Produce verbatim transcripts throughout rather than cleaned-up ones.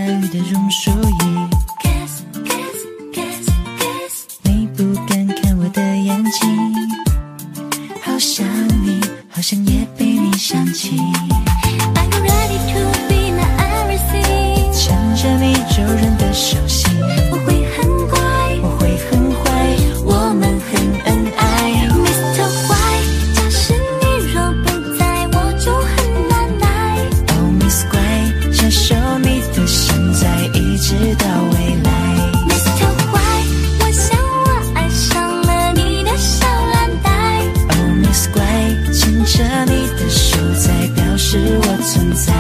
相遇的榕树叶。你不敢看我的眼睛，好想你，好像也被你想起。 Are you ready to be my everything？ 牵着你柔软的手心， 我会很乖， 我会很坏，我们很恩爱。 Mister 坏，假使你若不在，我就很难耐。 Oh Miss 乖，接受你的现在，一直到未来。 Mister 坏，我想我爱上了你的小蓝带。 Oh Miss 乖，牵着你的手，在表示我存在。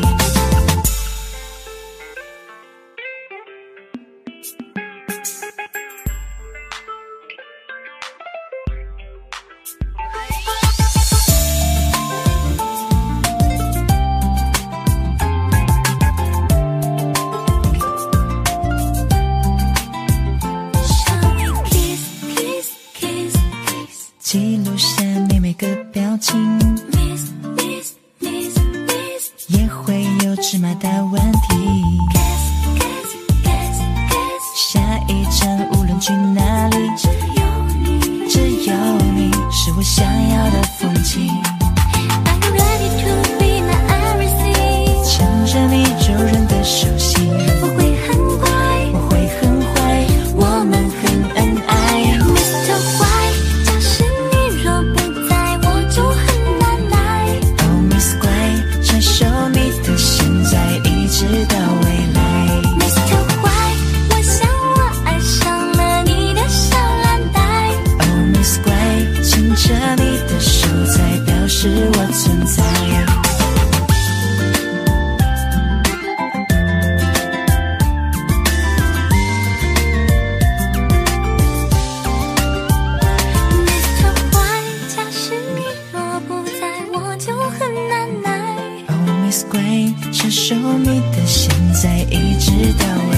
记录下你每个表情， Miss Miss Miss Miss， 也会有芝麻的问题。 Kiss Kiss Kiss Kiss， 下一站无论去哪里， 只有你， 只有你是我想要的风景。 Are you ready to be my everything？ 牵着你柔软的手心， 我会很乖， 我会很坏，我们很恩爱。 Mister 坏，假使你若不在，我就很难耐。 Oh Miss 乖，接受你的现在，一直到未来。 Mister 坏，我想我爱上了你的小蓝带。 Oh Miss 乖，牵着你的手，在表示我存在。 Mister 坏，假使你若不在，我就很难耐。 Oh Miss 乖，接受你的现在，一直到未来。